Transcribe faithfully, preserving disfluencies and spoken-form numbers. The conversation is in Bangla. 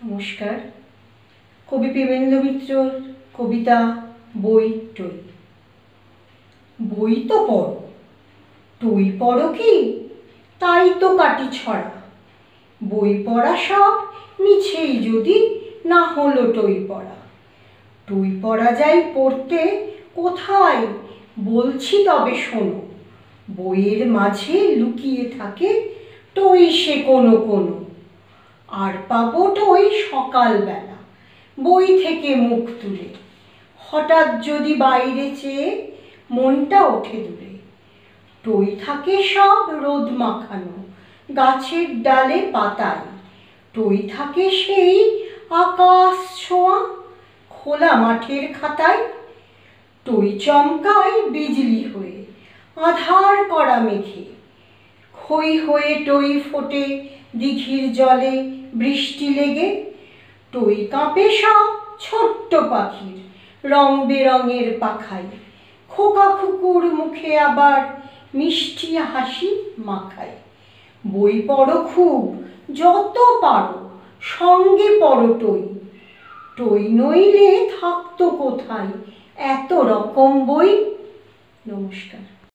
নমস্কার। কবি প্রেমেন্দ্র মিত্রর কবিতা বই-টই। বই তো পড়ো, টই পড়ো কি? তাই তো কাটি ছড়া। বই পড়া সব মিছেই যদি না হলো টই পড়া। টই পড়া যাই পড়তে কোথায়, বলছি তবে শোনো। বইয়ের মাঝে লুকিয়ে থাকে টই সে কোনো কোনো। আর পাবো টই সকালবেলা বই থেকে মুখ তুলে। হঠাৎ যদি বাইরে চেয়ে মনটা ওঠে দূরে। টই থাকে সব রোদ মাখানো গাছের ডালে পাতায়। টই থাকে সেই আকাশ ছোঁয়া খোলা মাঠের খাতায়। টই চমকায় বিজলি হয়ে আধার করা মেঘে। খই হয়ে টই ফোটে দিঘির জলে বৃষ্টি লেগে। টই কাঁপে সব ছোট্ট পাখির রং বেরঙের পাখায়। খোকা খুকুর মুখে আবার মিষ্টি হাসি মাখায়। বই পড়ো খুব, যত পারো সঙ্গে পড়ো টই। টই নইলে থাকতো কোথায় এত রকম বই। নমস্কার।